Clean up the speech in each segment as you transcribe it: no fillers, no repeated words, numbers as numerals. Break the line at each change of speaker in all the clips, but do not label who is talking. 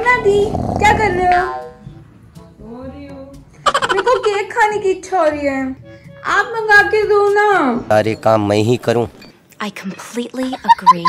दादी क्या कर रहे हो? मेरे को केक खाने की इच्छा हो रही है, आप मंगा के दो ना।
सारे काम मैं ही करूं।
I completely agree.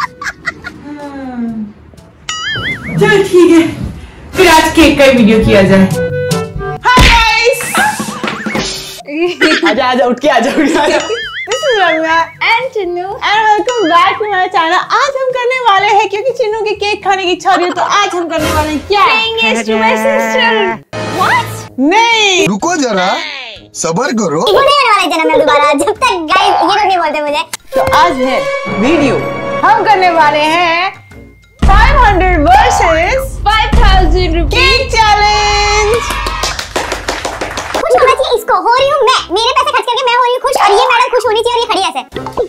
चलो ठीक है, फिर आज केक का वीडियो किया जाए। हाय गाइस, आजा आजा उठ के आजा। This is Ramya
And Chinnu
and welcome back to my channel। आज हम करने वाले हैं, क्योंकि चिन्नू के केक खाने की इच्छा हो रही है, तो आज हम करने वाले हैं क्या?
to my sister। What?
नहीं,
रुको जरा, सबर करो।
वाले जन्म में दोबारा जब तक गाइस ये लोग नहीं बोलते मुझे।
तो आज है वीडियो, हम करने वाले हैं 500 वर्सेस
5000 रुपए
केक चैलेंज।
खुश होना चाहिए इसको, हो रही हूँ मैं, मेरे पैसे खर्च करके मैं हो रही हूँ खुश, और ये मैडम खुश होनी चाहिए और ये खड़ी ऐसे।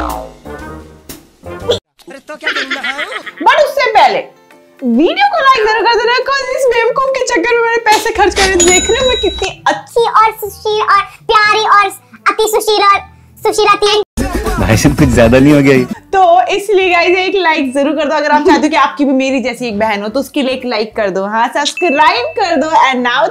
बट उससे पहले वीडियो को लाइक जरूर कर देना, क्योंकि इस बेवकूफ के चक्कर में मेरे पैसे खर्च कर देखने में कितनी
अच्छी और सुशील और प्यारी और अति सुशील और सुशीलाती।
भाई साहब कुछ ज्यादा नहीं हो गया?
तो इसलिए गाइस एक लाइक जरूर कर दो अगर आप चाहते हो कि आपकी भी मेरी जैसी एक बहन हो, तो उसके लिए एक लाइक कर दो। हाँ, सब्सक्राइब कर दो एंड नाउ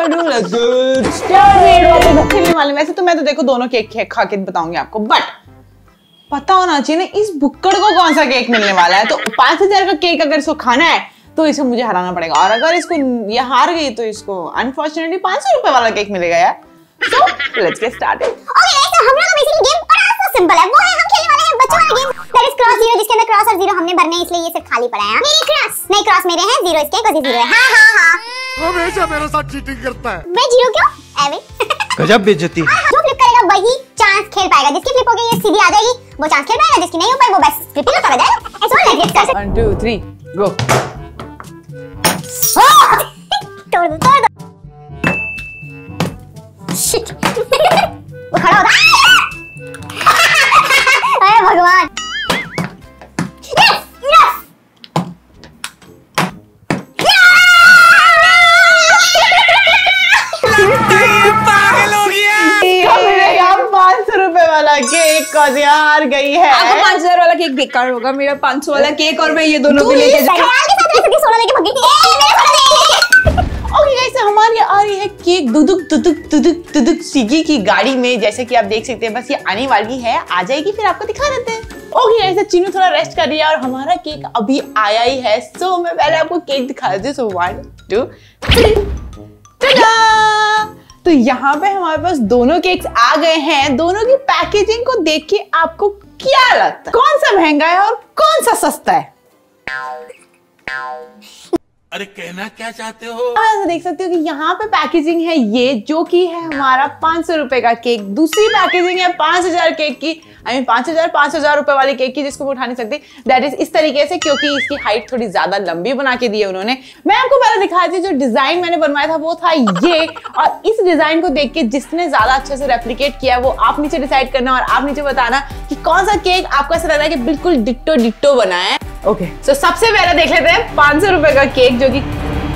खेलने वाले। वैसे तो मैं तो देखो दोनों केक खा के बताऊंगी आपको, बट पता होना चाहिए ना इस बुक्कड़ को कौन सा केक मिलने वाला है। तो 5000 का केक अगर इसको खाना है तो इसे मुझे हराना पड़ेगा, और अगर इसको ये हार गई तो इसको अनफॉर्चुनेटली 500 रुपए वाला केक मिलेगा यार। So let's get started.
Okay guys, तो हम लोग का बेसिकली गेम बड़ा सिंपल है, वो है हम खेलने वाले हैं बच्चों वाला game, that is cross zero, जिसके अंदर क्रॉस और जीरो हमने भरने हैं, इसलिए ये सिर्फ खाली पड़ा है। मेरी क्रॉस नहीं, क्रॉस मेरे हैं, जीरो इसके, कोई जीरो है। हां हां हां,
वो हमेशा मेरे साथ चीटिंग करता है।
मैं जीरो क्यों? एवे
गजब बेइज्जती।
जो फ्लिप करेगा वही चांस खेल पाएगा, जिसकी फ्लिप होगी ये सीधी आ जाएगी, वो चांस खेल पाएगा, जिसकी नहीं हो पाई वो बस फ्लिप ही करता जाएगा। ऐसा लेट्स गेट स्टार्टेड। 1 2 3
गो।
तोड़ दो शिट। वो खड़ा होता अरे भगवान।
पागल हो गया। 500 रुपए वाला केक को हार गई है।
आपको 5000 वाला केक बेकार होगा, मेरा 500 वाला केक और मैं ये दोनों भी लेके जा।
सोना लेके भाग गई।
ओके गाइस, हमारी आ रही है केक दुदुक दुदुक दुदुक दुदुक सीगी की गाड़ी में, जैसे कि आप देख सकते हैं। बस ये आने वाली है, आ जाएगी फिर आपको दिखा देते हैं। ओके गाइस, चिन्नू थोड़ा रेस्ट कर रही है और हमारा केक अभी आया ही है। सो मैं पहले आपको केक दिखा देती हूँ। सो 1 2 3 टा-डा! तो यहाँ पे हमारे पास दोनों केक्स आ गए हैं। दोनों की पैकेजिंग को देख के आपको क्या लगता है, कौन सा महंगा है और कौन सा सस्ता है?
अरे कहना क्या चाहते हो?
आप देख सकते हो कि यहाँ पे पैकेजिंग है ये, जो कि है हमारा 500 रुपए का केक। दूसरी पैकेजिंग है 5000 केक की, आई मीन 5000 रुपए वाले केक की, जिसको मैं उठा नहीं सकती। दैट इज इस तरीके से, क्योंकि इसकी हाइट थोड़ी ज्यादा लंबी बना के दी है उन्होंने। मैं आपको पहले दिखाती हूँ, जो डिजाइन मैंने बनवाया था वो था ये, और इस डिजाइन को देख के जिसने ज्यादा अच्छे से रेप्लिकेट किया वो आप नीचे डिसाइड करना, और आप नीचे बताना कि कौन सा केक आपको ऐसा लग रहा है कि बिल्कुल डिट्टो डिट्टो बना है। ओके, सो सबसे पहले देख लेते हैं 500 रुपए का केक, जो कि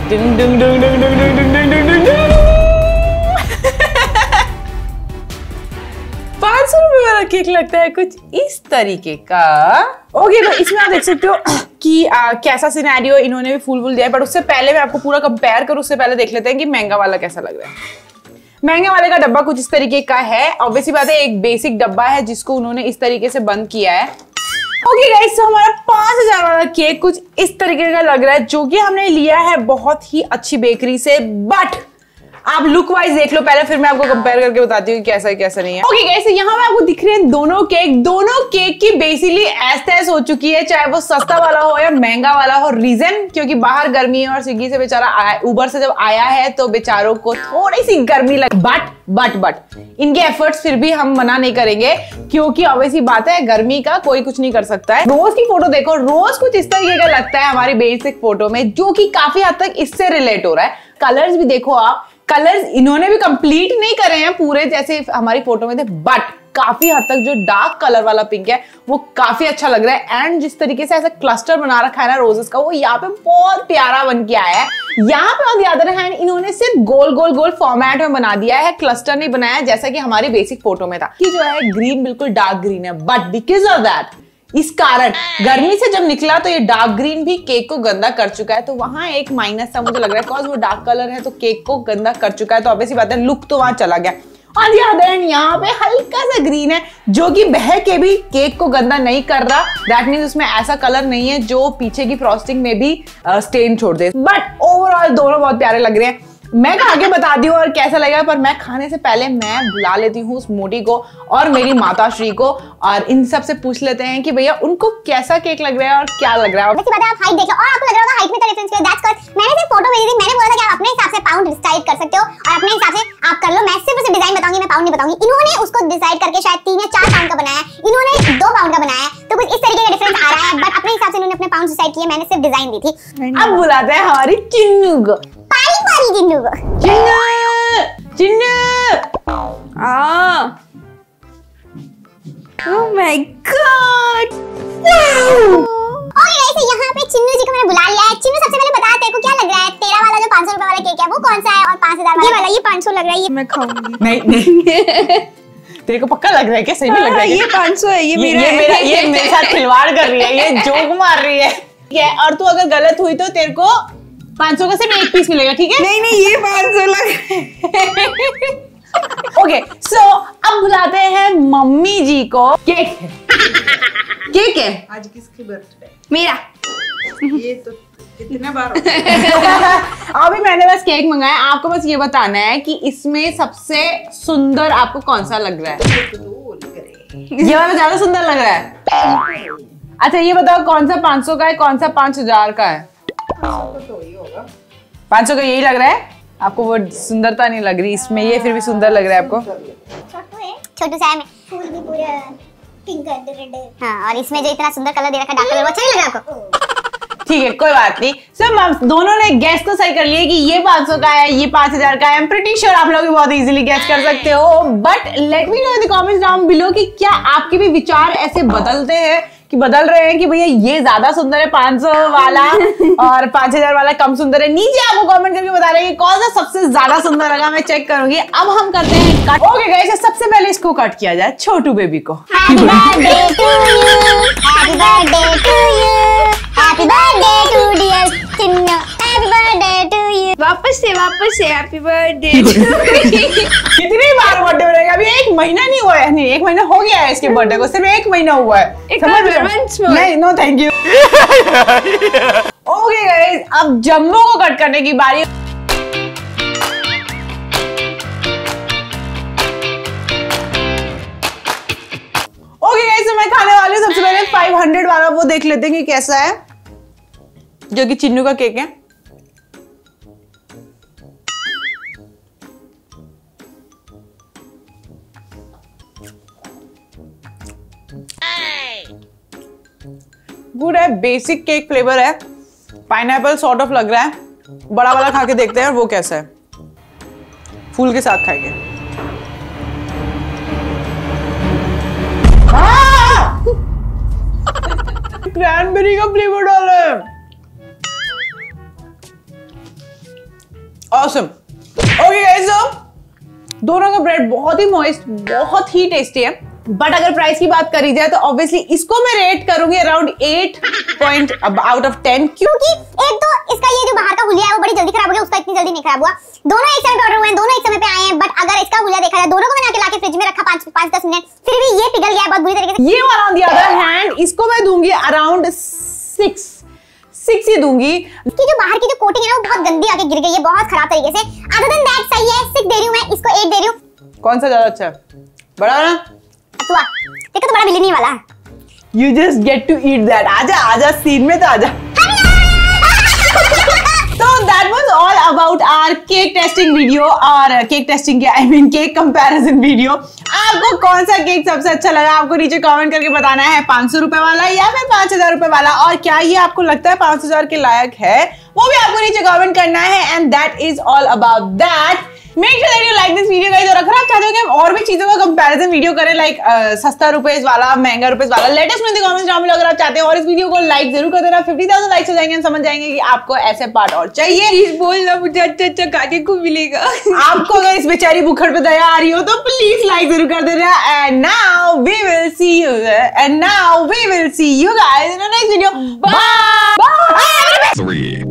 500 रुपए वाला केक लगता है कुछ इस तरीके का। ओके, तो इसमें आप देख सकते हो कि कैसा सिनेरियो इन्होंने भी फुल दिया है। बट उससे पहले मैं आपको पूरा कंपेयर करूं, उससे पहले देख लेते हैं कि महंगा वाला कैसा लग रहा है। महंगे वाले का डब्बा कुछ इस तरीके का है। ऑब्वियसली बात है, एक बेसिक डब्बा है जिसको उन्होंने इस तरीके से बंद किया है। ओके गाइस, तो हमारा 5000 वाला केक कुछ इस तरीके का लग रहा है, जो कि हमने लिया है बहुत ही अच्छी बेकरी से। बट आप लुक वाइज देख लो पहले, फिर मैं आपको कंपेयर करके बताती हूँ कैसा है कैसा नहीं है। ओके गाइस, यहाँ पे आपको दिख रहे हैं दोनों केक की बेसिकली ऐस-तैस हो चुकी है, चाहे वो सस्ता वाला हो या महंगा वाला हो। रीजन क्योंकि बाहर गर्मी है और स्विगी से बेचारा उबर से जब आया है तो बेचारों को थोड़ी सी गर्मी लगी। बट इनके एफर्ट्स फिर भी हम मना नहीं करेंगे, क्योंकि ऑब्वियसली बात है गर्मी का कोई कुछ नहीं कर सकता है। रोज की फोटो देखो, रोज कुछ इस तरीके का लगता है हमारी बेसिक फोटो में, जो कि काफी हद तक इससे रिलेट हो रहा है। कलर्स भी देखो आप, कलर्स इन्होंने भी कंप्लीट नहीं करे हैं पूरे जैसे हमारी फोटो में थे, बट काफी हद तक जो डार्क कलर वाला पिंक है वो काफी अच्छा लग रहा है। एंड जिस तरीके से ऐसा क्लस्टर बना रखा है ना रोजेस का, वो यहाँ पे बहुत प्यारा बन के आया है। यहाँ पे ऑन द अदर हैंड इन्होंने सिर्फ गोल गोल गोल फॉर्मेट में बना दिया है, क्लस्टर नहीं बनाया जैसा कि हमारी बेसिक फोटो में था। कि जो है ग्रीन बिल्कुल डार्क ग्रीन है, बट बिकॉज ऑफ दैट इस कारण गर्मी से जब निकला तो ये डार्क ग्रीन भी केक को गंदा कर चुका है। तो वहां एक माइनस सा मुझे लग रहा है, बिकॉज वो डार्क कलर है तो केक को गंदा कर चुका है, तो ऑब्वियसली बात है लुक तो वहां चला गया। और यहाँ पे हल्का सा ग्रीन है जो कि बह के भी केक को गंदा नहीं कर रहा। दैट मीन्स उसमें ऐसा कलर नहीं है जो पीछे की फ्रॉस्टिंग में भी स्टेन छोड़ दे। बट ओवरऑल दोनों बहुत प्यारे लग रहे हैं। मैं खा के बताती हूँ और कैसा लगेगा, पर मैं खाने से पहले मैं बुला लेती हूँ उस मोटी को और मेरी माता श्री को, और इन सब से पूछ लेते हैं कि भैया उनको कैसा केक लग रहा है और क्या लग रहा है।
वैसे बात है, आप हाइट देख लो और आपको लग रहा होगा हाइट में तो डिफरेंस है। दैट्स कॉज मैंने सिर्फ फोटो भेजी थी, मैंने बोला था कि आप अपने हिसाब से पाउंड डिसाइड कर सकते हो और अपने हिसाब से आप कर लो। मैं सिर्फ उसे डिजाइन बताऊंगी, मैं पाउंड नहीं बताऊंगी। इन्होंने उसको डिसाइड करके शायद 3 या 4 पाउंड का बनाया है, इन्होंने 2 पाउंड का बनाया है, तो कुछ इस तरीके का डिफरेंस आ रहा है। बट अपने हिसाब से इन्होंने अपने पाउंड डिसाइड किए, मैंने सिर्फ डिजाइन दी थी।
अब बुलाते हैं हमारी चिन्नू को।
पाली पाली चिन्नू को।
Chinnu
oh my god.
Okay guys, यहाँ पे चिन्नू जी को मैंने बुला लिया है। चिन्नू सबसे पहले बता तेरे को क्या लग रहा है, तेरा वाला जो 500 रुपए वाला केक है वो कौन सा है और 5000 वाला? ये 500 लग रहा है। ये
मैं खाऊंगी।
नहीं तेरे को पक्का लग रहा है क्या? सही में लग रहा है?
ये 500 है, ये मेरा है।
ये मेरे साथ खिलवाड़ कर रही है, ये जोक मार रही है। ठीक है, और तू अगर गलत हुई तो तेरे को 500 का सिर्फ 1 पीस मिलेगा, ठीक है?
नहीं नहीं, ये 500 लग
ओके, सो अब बुलाते हैं मम्मी जी को। केक
है
आज किसकी बर्थडे?
मेरा।
ये तो कितने बार
अभी मैंने बस केक मंगाया, आपको बस ये बताना है कि इसमें सबसे सुंदर आपको कौन सा लग रहा है। ये वाला ज्यादा सुंदर लग रहा है। अच्छा ये बताओ कौन सा 500 का है, कौन सा 5000 का है? 500 का यही लग रहा है आपको, वो सुंदरता नहीं लग रही इसमें, ये फिर भी सुंदर लग रहा है आपको।
छोटू सा है, फूल भी पूरा पिंक रेड। हाँ, और इसमें जो इतना सुंदर कलर दे रखा है डार्क कलर, वो अच्छा नहीं लग रहा आपको?
ठीक है, कोई बात नहीं। सो दोनों ने गैस तो सही कर लिए कि ये 500 का है, ये 5000 का है। आई एम प्रीटी श्योर आप लोग भी बहुत इजीली गैस कर सकते हो। But let me know in the comments down below कि क्या आपके भी विचार ऐसे बदलते हैं कि बदल रहे हैं कि भैया ये ज्यादा सुंदर है 500 वाला और 5000 वाला कम सुंदर है। नीचे आपको कमेंट करके बता रहे हैं कि कौन सा सबसे ज्यादा सुंदर लगा, मैं चेक करूंगी। अब हम करते हैं कट। ओके गाइस, सबसे पहले इसको कट किया जाए, छोटू बेबी को।
Happy birthday to you, happy birthday to you, happy birthday to dear Chinnu, happy birthday to you.
वापस से हैप्पी बर्थडे।
कितनी बार बर्थडे मनाएगा? अभी 1 महीना नहीं हुआ है, नहीं 1 महीना हो गया है इसके बर्थडे को, सिर्फ 1 महीना हुआ है। नहीं, no thank you. Okay guys, अब जम्बो को कट करने की बारी। ओके गाइस, मैं खाने वाली हूँ। सबसे पहले 500 वाला वो देख लेते हैं कि कैसा है, जो कि चिन्नू का केक है। गुड है, बेसिक केक फ्लेवर है, पाइनएप्पल सॉर्ट ऑफ लग रहा है। बड़ा वाला खा के देखते हैं वो कैसा है, फूल के साथ खाएंगे। क्रैनबेरी का फ्लेवर डाला है, ऑसम। ओके गाइस, दोनों का ब्रेड बहुत ही मॉइस्ट, बहुत ही टेस्टी है। बट अगर प्राइस की बात करी जाए तो ऑब्वियसली इसको मैं रेट करूंगी अराउंड 8 पॉइंट आउट ऑफ 10, क्योंकि
एक तो इसका ये जो बाहर का हुलिया है वो बड़ी जल्दी खराब हो गया, उसका इतनी जल्दी नहीं खराब हुआ। दोनों एक समय पे ऑर्डर हुए हैं, दोनों एक समय पे आए हैं। बट अगर इसका हुलिया देखा जाए, दोनों को मैंने आके लाके फ्रिज में रखा 5-10 मिनट, फिर भी ये पिघल गया बहुत बुरी तरीके से।
ये वाला ऑन द अदर हैंड, इसको मैं दूंगी अराउंड 6 ही दूंगी।
इसकी जो बाहर की जो कोटिंग है ना वो बहुत गंदी आके गिर गई है, बहुत खराब तरीके से। अदर देन दैट सही है, 6 दे रही हूं मैं, इसको 8 दे रही हूं।
कौन सा ज्यादा अच्छा है? बड़ा ना?
देखो तो बड़ा मिलने वाला है।
You just get to eat that. आजा सीन में तो आजा। So that was all about our cake testing video और cake testing के I mean cake comparison video। आपको कौन सा केक सबसे अच्छा लगा, आपको नीचे कमेंट करके बताना है, 500 रुपए वाला या फिर 5000 रुपए वाला, और क्या ये आपको लगता है 5000 के लायक है, वो भी आपको नीचे कमेंट करना है। And that is all about that. Make sure that you like this video guys, और अगर आप चाहते हो कि हम और भी चीजों का कंपैरिजन वीडियो करें, लाइक सस्ता रुपीस वाला, महंगा रुपीस वाला, let us know in the comments down below. अगर आप चाहते हैं और इस वीडियो को लाइक जरूर कर देना, 50,000 लाइक्स हो जाएंगे, हम समझ जाएंगे कि आपको ऐसे पार्ट और चाहिए।
प्लीज बोलना, मुझे अच्छा खाने को मिलेगा।
आपको अगर इस बेचारी बुखड़ पे दया आ रही हो तो प्लीज लाइक जरूर कर देना। And now we will see you guys in the next video. Bye bye.